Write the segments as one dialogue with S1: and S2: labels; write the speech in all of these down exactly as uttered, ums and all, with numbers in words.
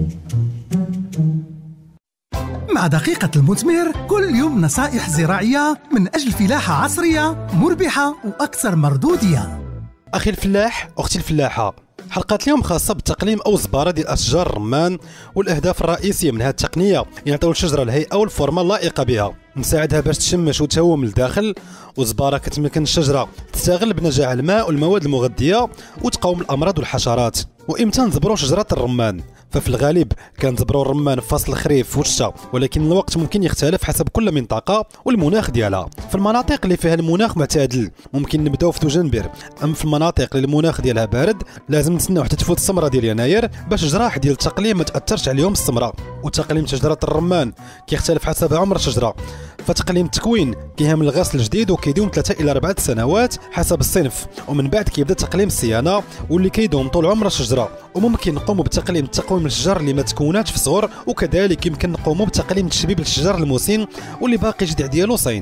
S1: مع دقيقة المثمر كل يوم نصائح زراعية من أجل فلاحة عصرية مربحة وأكثر مردودية.
S2: أخي الفلاح، أختي الفلاحة، حلقة اليوم خاصة بالتقليم أو الزبارة ديال أشجار الرمان، والأهداف الرئيسية من هذه التقنية يعطيو الشجرة الهيئة والفورمة اللائقة بها، نساعدها باش تشمش وتهوى من الداخل، والزبارة كتمكن الشجرة تستغل بنجاح الماء والمواد المغذية وتقاوم الأمراض والحشرات. وإمتى نزبروا شجرة الرمان؟ ففي الغالب كنزبروا الرمان في فصل الخريف والشتاء، ولكن الوقت ممكن يختلف حسب كل منطقه والمناخ ديالها. في المناطق اللي فيها المناخ معتدل ممكن نبداو في دجنبر، اما في المناطق اللي المناخ ديالها بارد لازم نتسناو حتى تفوت السمره ديال يناير باش الجراح ديال التقليم ما تاثرش عليهم السمره. وتقليم شجره الرمان كيختلف حسب عمر الشجره، فتقليم التكوين كيهمل الغسل الجديد وكيدوم ثلاثة الى أربعة سنوات حسب الصنف، ومن بعد كيبدا تقليم الصيانه واللي كيدوم طول عمر الشجره. وممكن نقوموا بتقليم التقويم الشجر اللي ما تكوناتش في الصغر، وكذلك يمكن نقوموا بتقليم التشبيب للشجر المسن واللي باقي الجذع ديالو صين.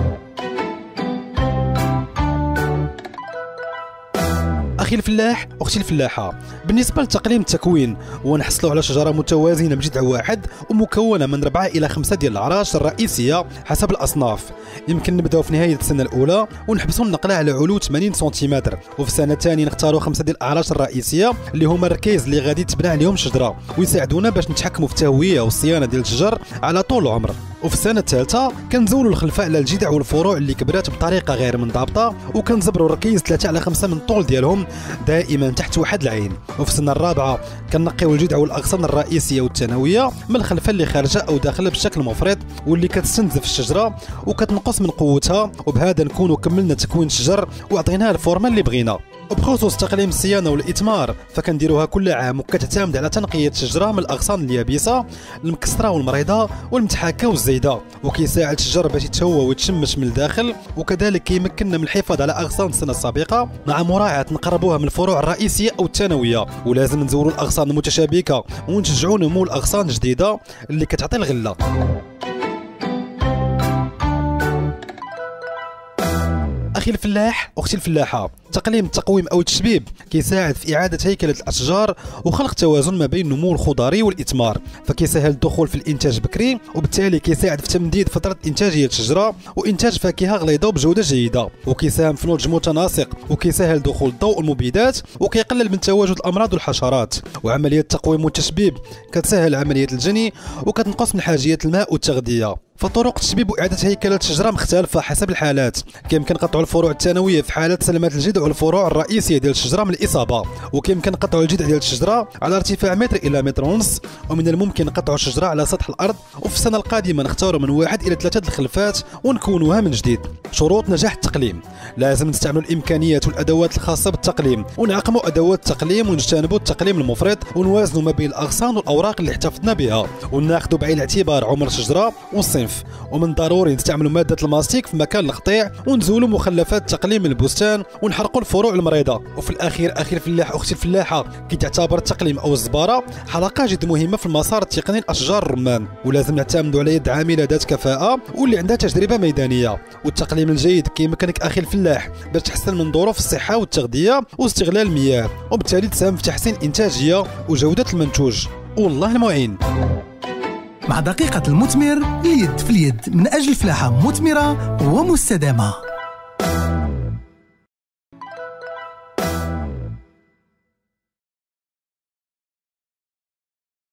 S2: أخي الفلاح، أختي الفلاحة، بالنسبة لتقليم التكوين هو نحصلوا على شجرة متوازنة بجذع واحد ومكونة من أربعة إلى خمسة ديال الأعراش الرئيسية حسب الأصناف. يمكن نبداو في نهاية السنة الأولى ونحبسوا النقلة على علو ثمانين سنتيمتر، وفي السنة الثانية نختاروا خمسة ديال الأعراش الرئيسية اللي هما الركيز اللي غادي تبنى عليهم الشجرة ويساعدونا باش نتحكموا في التهوية والصيانة ديال الشجر على طول العمر. وفي السنة الثالثة كنزولوا الخلفاء على الجذع والفروع اللي كبرات بطريقة غير منضبطة، وكنزبروا الركيز ثلاثة على خمسة من الطول ديالهم دائما تحت واحد العين. وفي السنة الرابعة كنقيو الجذع والأغصان الرئيسية والثانوية من الخلفة اللي خارجة أو داخلة بشكل مفرط واللي كتستنزف الشجرة وكتنقص من قوتها، وبهذا نكونوا كملنا تكوين الشجر وعطيناها الفورمة اللي بغينا. وبخصوص تقليم الصيانه والإثمار فكنديروها كل عام، وكتعتمد على تنقيه الشجره من الاغصان اليابسه المكسره والمريضه والمتحاكه والزايده، وكيساعد الشجر باش يتهوى ويتشمش من الداخل، وكذلك كيمكننا من الحفاظ على اغصان السنه السابقه مع مراعاه نقربوها من الفروع الرئيسيه او الثانويه. ولازم نزوروا الاغصان المتشابكه ونشجعوا نمو الاغصان الجديده اللي كتعطي الغله. أخي الفلاح، أختي الفلاحة، تقليم التقويم أو التشبيب كيساعد في إعادة هيكلة الأشجار وخلق توازن ما بين النمو الخضري والإثمار، فكيسهل الدخول في الإنتاج بكري، وبالتالي كيساعد في تمديد فترة إنتاجية الشجرة وإنتاج فاكهة غليظة وبجودة جيدة، وكيساهم في نضج متناسق، وكيسهل دخول الضوء والمبيدات، وكيقلل من تواجد الأمراض والحشرات. وعملية التقويم والتشبيب كتسهل عملية الجني وكتنقص من حاجية الماء والتغذية. فطرق التشبيب وإعادة هيكلة الشجرة مختلفة حسب الحالات، كيمكن قطع الفروع الثانوية في حالة سلامة الجذع والفروع الرئيسية ديال الشجرة من الإصابة، وكيمكن قطع الجذع ديال الشجرة على ارتفاع متر إلى متر ونص، ومن الممكن قطع الشجرة على سطح الأرض. وفي السنة القادمة نختاروا من واحد إلى ثلاثة الخلفات ونكونوها من جديد. شروط نجاح التقليم: لازم نستعملوا الإمكانيات والأدوات الخاصة بالتقليم، ونعقموا أدوات التقليم، ونجتنبوا التقليم المفرط، ونوازنوا ما بين الأغصان والأوراق اللي احتفظنا بها، وناخذوا بعين الاعتبار عمر الشجرة والصنف. ومن ضروري نستعملوا مادة الماستيك في مكان القطيع، ونزولوا مخلفات التقليم من البستان، ونحرقوا الفروع المريضة. وفي الأخير أخي الفلاح، أختي الفلاحة، كي تعتبر التقليم أو الزبارة حلقة جد مهمة في المسار التقني لأشجار الرمان، ولازم نعتمدوا على يد عاملة ذات كفاءة واللي عندها تجربة ميدانية. والتقليم الجيد كيمكنك أخي الفلاح باش تحسن من ظروف الصحة والتغذية واستغلال المياه، وبالتالي تساهم في تحسين الإنتاجية وجودة المنتوج. والله المعين.
S1: مع دقيقة المثمر اليد في اليد من أجل فلاحة مثمرة ومستدامة.